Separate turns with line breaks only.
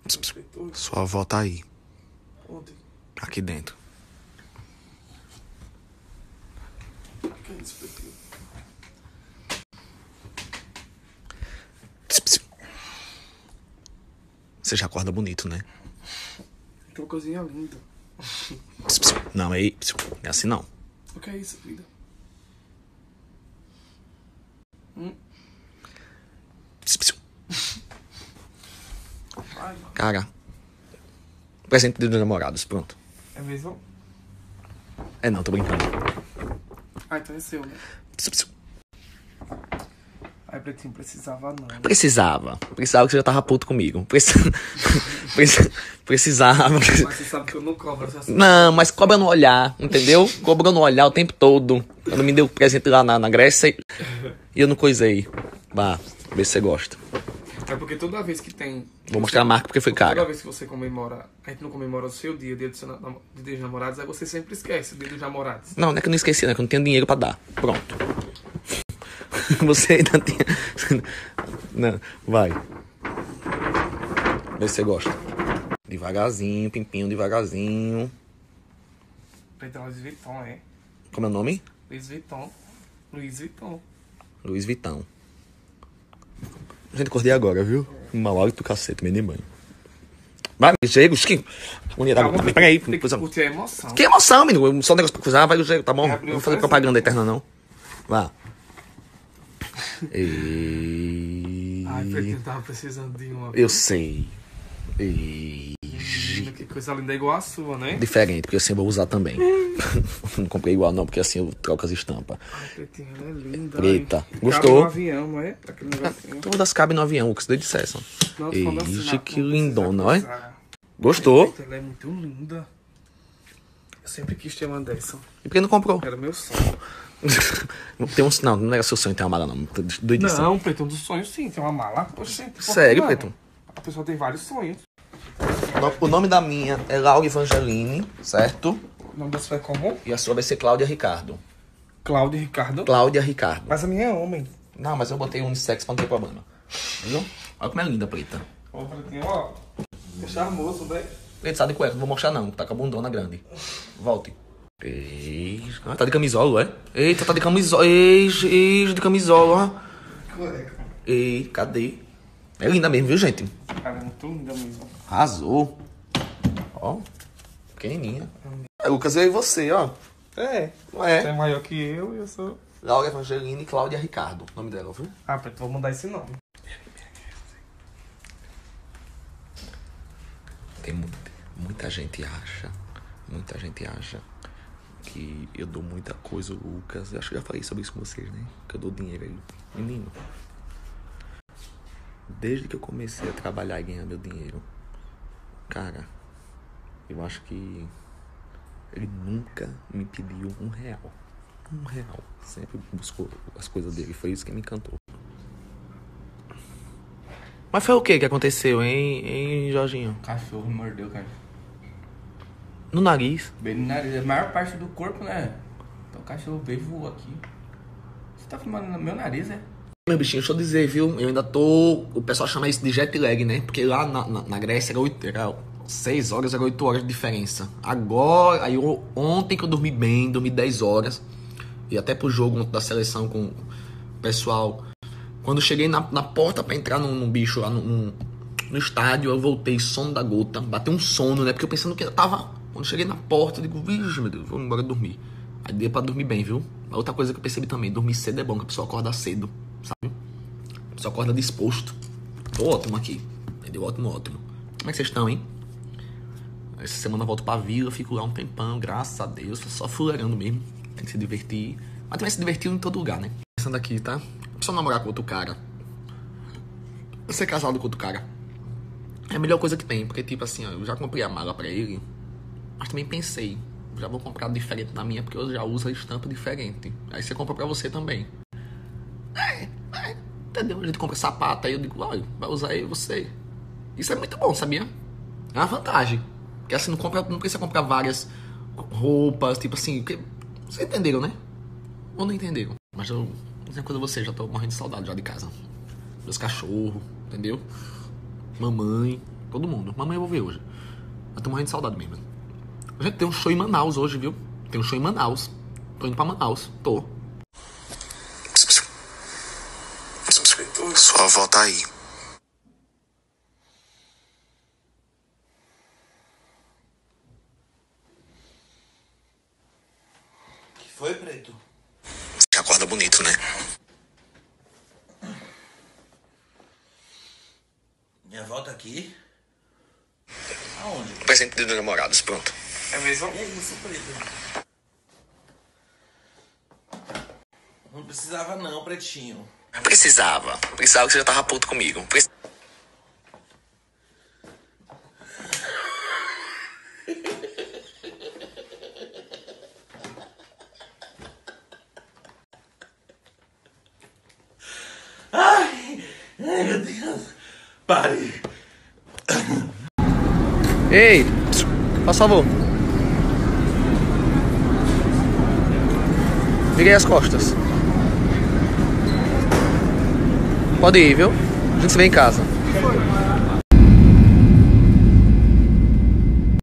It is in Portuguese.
Sua avó tá aí.
Onde?
Aqui dentro.
Que é isso, Pretinho?
Você já acorda bonito, né?
Que coisinha linda.
Não, é assim não.
O que é isso, vida? Ai,
Cara, presente dos namorados, pronto.
é mesmo?
É não, tô brincando.
Ah, então é seu, né? Ai, Pretinho, precisava não.
Precisava que você já tava puto comigo. Precisava.
Mas você sabe que eu não cobro essa
Não, mas cobra no olhar, entendeu? Cobra no olhar o tempo todo. Quando me deu presente lá na Grécia e eu não coisei. Vá, vê se você gosta.
É porque toda vez que tem...
Vou mostrar a marca porque foi
Toda
cara.
vez que você comemora... A gente não comemora o seu dia, dia dos namorados, aí você sempre esquece o dia dos namorados.
Não é que eu não esqueci, né? Que eu não tenho dinheiro pra dar. Pronto. Você ainda tem... Não, vai. Vê se você gosta. Devagarzinho, pimpinho, devagarzinho.
Preto, Luiz Vuitton, é?
Como é o nome?
Luiz Vuitton. Luiz Vuitton.
Luiz Vitão. Gente, acordei agora, viu? Mau hálito do cacete, meio de banho. Vai, chega, que...
Calma,
Peraí.
tem que curtir a emoção.
Que emoção, menino. Só um negócio pra cruzar, vai, tá bom?
É,
Não vou fazer propaganda eterna, não. Vá.
Ai, Pretinho, tava precisando de uma.
Eu sei.
Que coisa linda, igual a sua, né?
Diferente, porque assim eu vou usar também. Não comprei igual não, porque assim eu troco as estampas.
Ai, Pretinho, ela é linda.
Preta.
Ai.
Gostou?
Cabe no avião, não é? Aquele negocinho.
Todas cabem no avião, o que você dissesse.
Não, tô falando assim,
Ixi,
não,
que
não
lindona,
precisa
olha.
cruzar.
Gostou?
Ai, ela é muito linda. Eu sempre quis ter uma dessa.
E por que não comprou?
Era meu sonho.
Não era seu sonho ter uma mala, não. Doidice.
Não, Preto, um dos sonhos sim, tem uma mala. Oxente, por que
Sério,
não?
Preto?
A pessoa tem vários sonhos.
O nome da minha é Laura Evangeline, certo?
O nome da sua é como?
E a sua vai ser Cláudia Ricardo.
Cláudio Ricardo.
Cláudia Ricardo.
Mas a minha é homem.
Não, mas eu botei unissex pra não ter problema. Viu? Olha como é linda, preta.
Ó, Pretinho, ó. É charmoso, né?
Preta, sabe de cueca? Não vou mostrar não, tá com a bundona grande. Volte. Tá de camisola, é? Eita, tá de camisola. De camisola.
Cueca.
Ei, cadê? É linda mesmo, viu, gente?
Cara, é muito linda mesmo.
Arrasou. Ó, pequenininha. É, Lucas, eu e você, ó.
É.
Não
Você
é?
é maior que eu e eu sou...
Laura Evangeline e Cláudia Ricardo. O nome dela, viu?
Ah, Preto, vou mudar esse nome.
Tem muita gente acha que eu dou muita coisa ao Lucas. Eu acho que já falei sobre isso com vocês, né? Que eu dou dinheiro a ele. Menino, desde que eu comecei a trabalhar e ganhar meu dinheiro, cara, eu acho que ele nunca me pediu R$1. R$1. Sempre buscou as coisas dele. Foi isso que me encantou. Mas foi o que aconteceu, hein, Jorginho?
Cachorro mordeu, cara.
No nariz.
Bem no nariz. A maior parte do corpo, né? Então o cachorro veio e voou aqui. Você tá filmando no meu nariz, é?
Meu bichinho, deixa eu dizer, viu? Eu ainda tô... O pessoal chama isso de jet lag, né? Porque lá na Grécia era 6 horas, era 8 horas de diferença. Agora, aí ontem que eu dormi bem, dormi 10 horas. E até pro jogo da seleção com o pessoal. Quando eu cheguei na porta pra entrar num bicho lá no estádio, eu voltei sono da gota. Bateu um sono, né? Porque eu pensando que eu tava... Quando eu cheguei na porta, eu digo, vixe, meu Deus, vou embora dormir. Aí deu pra dormir bem, viu? A outra coisa que eu percebi também, dormir cedo é bom, que a pessoa acorda cedo, sabe? A pessoa acorda disposto. Tô ótimo aqui. Entendeu? Ótimo. Como é que vocês estão, hein? Essa semana eu volto pra vila, fico lá um tempão, graças a Deus. Só fuleirando mesmo. Tem que se divertir. Mas também se divertir em todo lugar, né? Pensando aqui, tá? A pessoa namorar com outro cara. Ser casado com outro cara. É a melhor coisa que tem. Porque, tipo assim, ó, eu já comprei a mala pra ele. Mas também pensei, já vou comprar diferente na minha, porque eu já uso a estampa diferente. Aí você compra pra você também. Entendeu? A gente compra sapato, aí eu digo, olha, vai usar aí você. Isso é muito bom, sabia? É uma vantagem. Porque assim, não precisa comprar várias roupas, tipo assim, porque... Vocês entenderam, né? Ou não entenderam? Mas eu, não coisa você, já tô morrendo de saudade já de casa. Meus cachorros, entendeu? Mamãe. Todo mundo. Mamãe eu vou ver hoje. Eu tô morrendo de saudade mesmo. Gente, tem um show em Manaus hoje, viu? Tem um show em Manaus. Tô indo pra Manaus. Tô.
Sua avó tá aí.
Que foi, Preto?
Você acorda bonito, né?
Minha avó tá aqui? Aonde?
O presente dos namorados, pronto.
É mesmo?
É isso, Preto. Não precisava não, Pretinho.
Precisava que você já tava puto comigo.
Ai, meu Deus. Pare.
Ei, faz favor. Virei as costas. Pode ir, viu? A gente se vê em casa.